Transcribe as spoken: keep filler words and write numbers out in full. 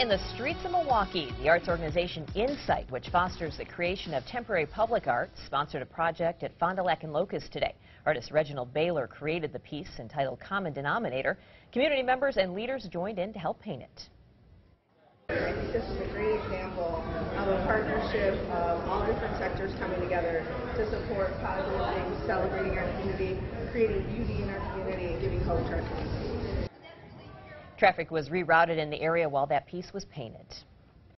in the streets of Milwaukee. The arts organization Insight, which fosters the creation of temporary public art, sponsored a project at Fond du Lac and Locust today. Artist Reginald Baylor created the piece entitled Common Denominator. Community members and leaders joined in to help paint it. I think this is a great example of a partnership of all different sectors coming together to support positive things, celebrating our community, creating beauty in our community, and giving hope to our community. Traffic was rerouted in the area while that piece was painted.